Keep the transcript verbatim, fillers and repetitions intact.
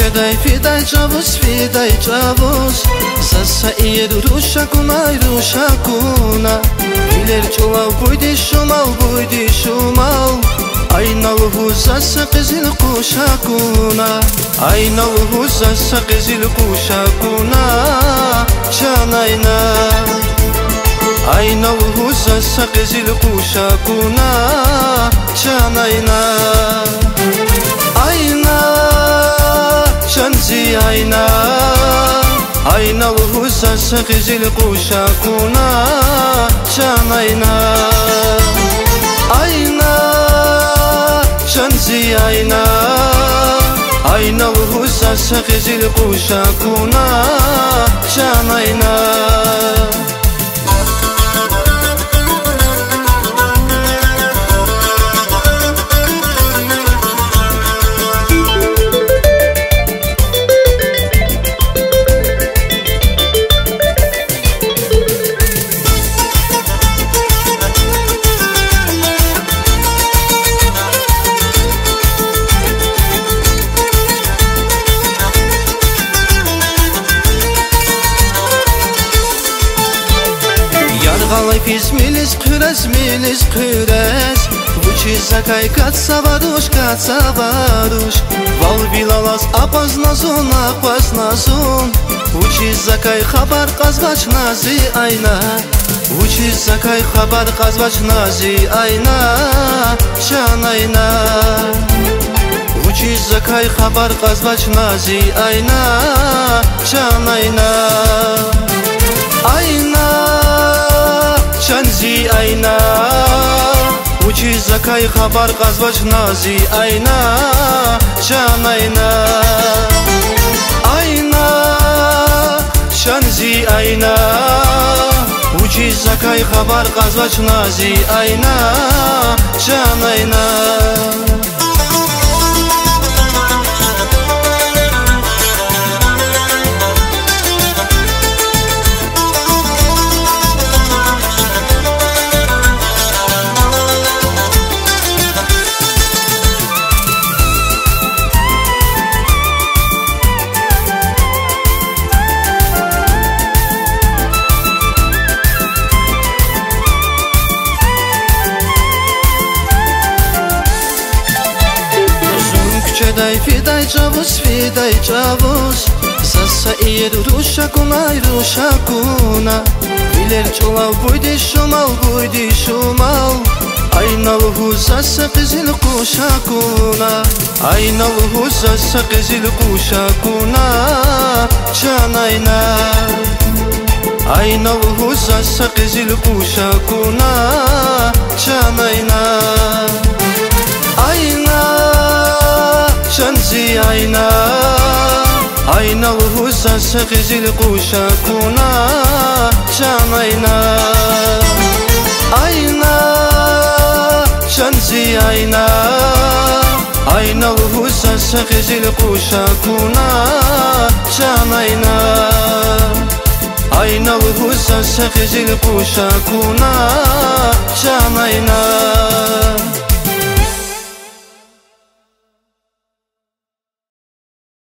Kedai fidai chavus, fidai chavus Sasa ier rushakuna, rushakuna Biler çolav buydi shumal, buydi shumal Aynalı sasa qizil kuşakuna Aynalı sasa qizil kuşakuna Canayna Aynalı sasa qizil kuşakuna Canayna Ayna Şanzi ayna Aynalı sasa qizil kuşakuna Canayna Ayna Şanzi ayna Aynalı sasa qizil kuşakuna Canayna Galay pis milis qürəs, milis qürəs Vuči zakaj kad savaduš, kad savaduš Val bilalas apaz nazun, apaz nazun Vuči zakaj xabar qazvaç nazi ayna Vuči zakaj xabar qazvaç nazi ayna Can ayna Vuči zakaj xabar qazvaç nazi ayna Can ayna Ayna Şanzi ayna Uchi zakay xabar qazvaç nazi ayna Can ayna Ayna Şanzi ayna Uchi zakay xabar qazvaç nazi ayna Can ayna Kedai fidai chavus, fidai chavus Sasa ier rushakuna, rushakuna Biler çolav buydi shumal, buydi shumal Aynalı sasa qizil kuşakuna Aynalı sasa qizil kuşakuna Can ayna Aynalı sasa qizil kuşakuna Can ayna Ayna Şanzi ayna Aynalı sasa qizil kuşakuna Can ayna Ayna Şanzi ayna Aynalı sasa qizil kuşakuna Can ayna Aynalı sasa qizil kuşakuna Can ayna